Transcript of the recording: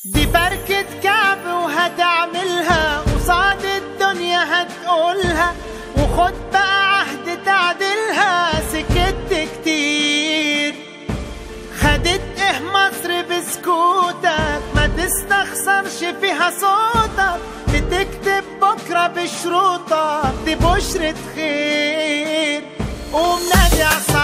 دي بركة كعب وهتعملها قصاد الدنيا هتقولها، وخد بقى عهد تعدلها. سكت كتير خدت ايه مصر بسكوتك، ما تستخسرش فيها صوتك. بتكتب بكرة بشروطك، دي بشرة خير. قوم نادي